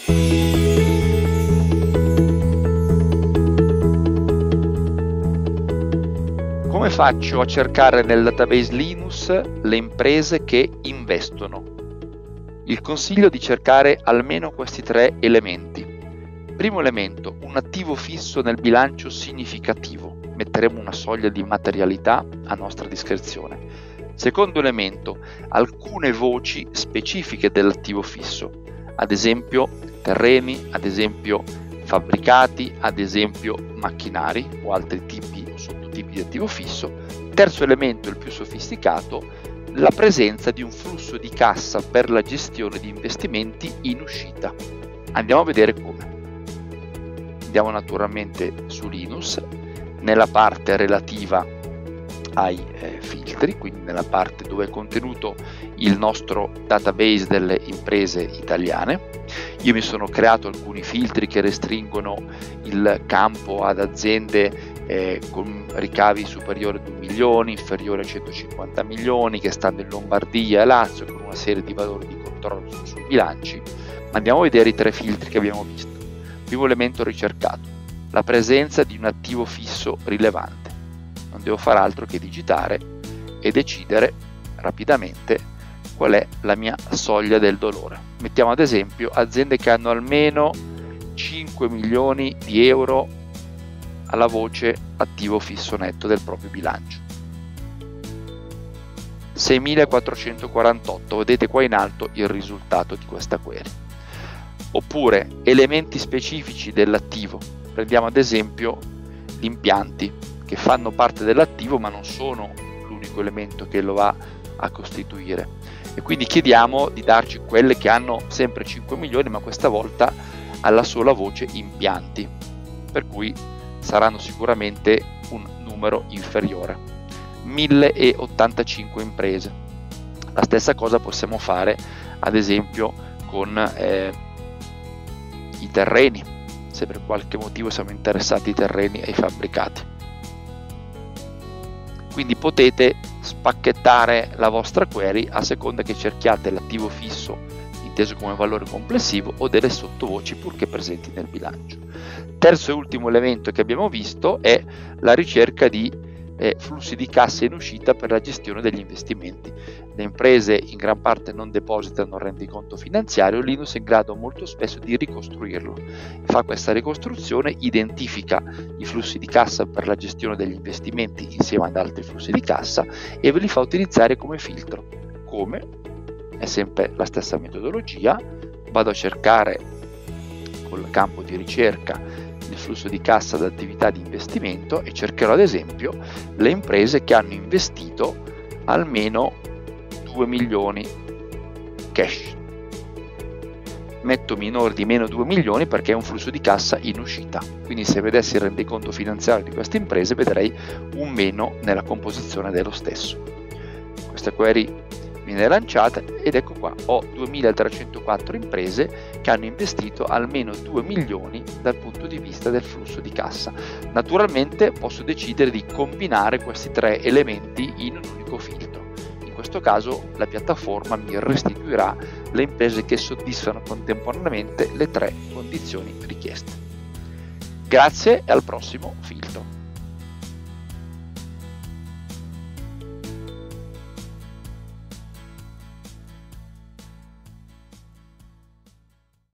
Come faccio a cercare nel database Linus le imprese che investono? Il consiglio è di cercare almeno questi 3 elementi. Primo elemento, un attivo fisso nel bilancio significativo. Metteremo una soglia di materialità a nostra discrezione. Secondo elemento, alcune voci specifiche dell'attivo fisso, ad esempio terreni, ad esempio fabbricati, ad esempio macchinari o altri tipi o sottotipi di attivo fisso. Terzo elemento, il più sofisticato, la presenza di un flusso di cassa per la gestione di investimenti in uscita. Andiamo a vedere come. Andiamo naturalmente su Linus, nella parte relativa ai filtri, quindi nella parte dove è contenuto il nostro database delle imprese italiane. Io mi sono creato alcuni filtri che restringono il campo ad aziende con ricavi superiori ad 1 milione, inferiori a 150 milioni, che stanno in Lombardia e Lazio, con una serie di valori di controllo sui bilanci. Andiamo a vedere i 3 filtri che abbiamo visto. Primo elemento ricercato, la presenza di un attivo fisso rilevante. Non devo fare altro che digitare e decidere rapidamente qual è la mia soglia del dolore. Mettiamo ad esempio aziende che hanno almeno 5 milioni di euro alla voce attivo fisso netto del proprio bilancio. 6.448, vedete qua in alto il risultato di questa query. Oppure elementi specifici dell'attivo, prendiamo ad esempio gli impianti che fanno parte dell'attivo ma non sono l'unico elemento che lo va a costituire, e quindi chiediamo di darci quelle che hanno sempre 5 milioni ma questa volta alla sola voce impianti, per cui saranno sicuramente un numero inferiore. 1085 imprese. La stessa cosa possiamo fare ad esempio con i terreni, se per qualche motivo siamo interessati ai terreni e ai fabbricati. Quindi potete spacchettare la vostra query a seconda che cerchiate l'attivo fisso inteso come valore complessivo o delle sottovoci purché presenti nel bilancio. Terzo e ultimo elemento che abbiamo visto è la ricerca di flussi di cassa in uscita per la gestione degli investimenti. Le imprese in gran parte non depositano rendiconto finanziario, Linus è in grado molto spesso di ricostruirlo. Fa questa ricostruzione, identifica i flussi di cassa per la gestione degli investimenti insieme ad altri flussi di cassa e ve li fa utilizzare come filtro. Come? È sempre la stessa metodologia. Vado a cercare col campo di ricerca il flusso di cassa da attività di investimento e cercherò ad esempio le imprese che hanno investito almeno 2 milioni cash. Metto minore di meno 2 milioni perché è un flusso di cassa in uscita, quindi se vedessi il rendiconto finanziario di queste imprese vedrei un meno nella composizione dello stesso. Questa query viene lanciata ed ecco qua, ho 2304 imprese che hanno investito almeno 2 milioni dal punto di vista del flusso di cassa. Naturalmente posso decidere di combinare questi 3 elementi in un unico filtro. In questo caso la piattaforma mi restituirà le imprese che soddisfano contemporaneamente le 3 condizioni richieste. Grazie e al prossimo filtro.